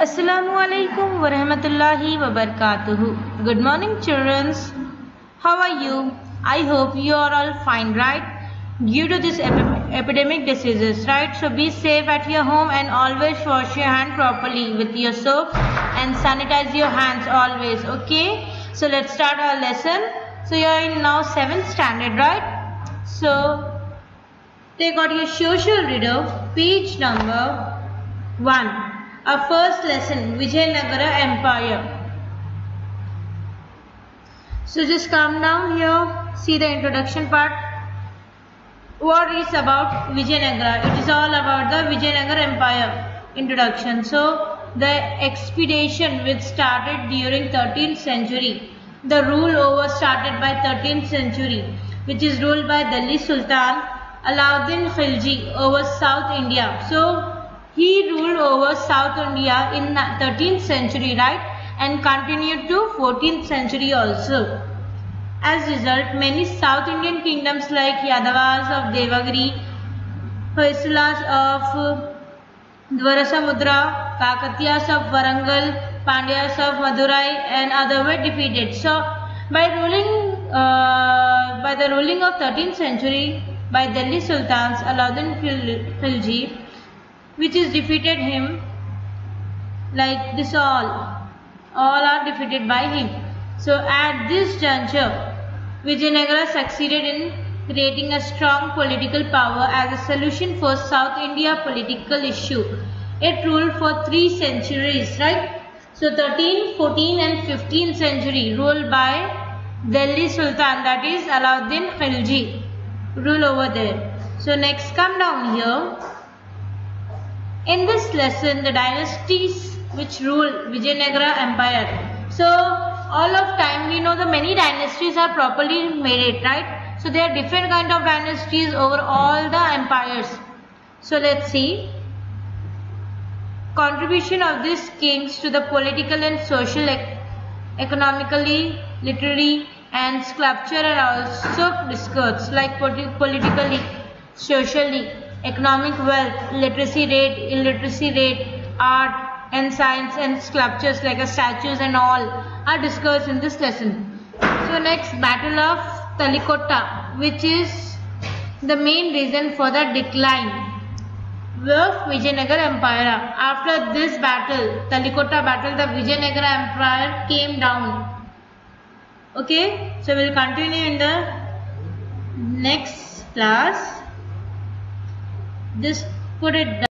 Assalamualaikum warahmatullahi wabarakatuh. Good morning, children. How are you? I hope you are all fine, right? Due to this epidemic diseases, right? So be safe at your home and always wash your hand properly with your soap and sanitize your hands always. Okay? So let's start our lesson. So you are in now 7th standard, right? So take out your social reader, page number 1. Our first lesson, Vijayanagara Empire. So just come down here, see the introduction part. What is about Vijayanagara? It is all about the Vijayanagara Empire. Introduction. So the expedition which started during 13th century. The rule over started by 13th century, which is ruled by Delhi Sultan Alauddin Khilji over South India. So he ruled over South India in 13th century, right, and continued to 14th century also. As a result, many South Indian kingdoms like Yadavas of Devagiri, Hoysalas of Dwarasamudra, Kakatiyas of Warangal, Pandyas of Madurai, and others were defeated. So, by the ruling of 13th century by Delhi Sultans Alauddin Khilji, which is defeated him like this all are defeated by him. So at this juncture, Vijayanagara succeeded in creating a strong political power as a solution for South India political issue. It ruled for 3 centuries, right? So 13th, 14th and 15th century ruled by Delhi Sultan, that is Alauddin Khilji, rule over there. So next come down here. In this lesson, the dynasties which rule Vijayanagara Empire. So all of time we know the many dynasties are properly made, right? So there are different kind of dynasties over all the empires. So let's see. Contribution of these kings to the political and social, economically, literary and sculpture are also discussed, like politically, socially, economic wealth, literacy rate, illiteracy rate, art and science and sculptures like statues and all are discussed in this lesson. So next, Battle of Talikota, which is the main reason for the decline of Vijayanagara Empire. After this battle, Talikota battle, the Vijayanagara Empire came down. Okay, so we will continue in the next class. Just put it down.